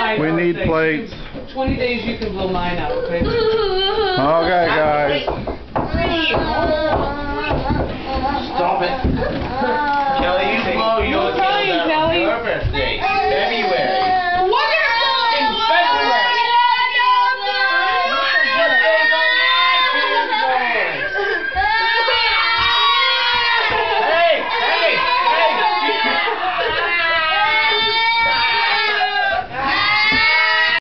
mine. We need plates. 20 days you can blow mine out, okay? Okay, guys. Ready.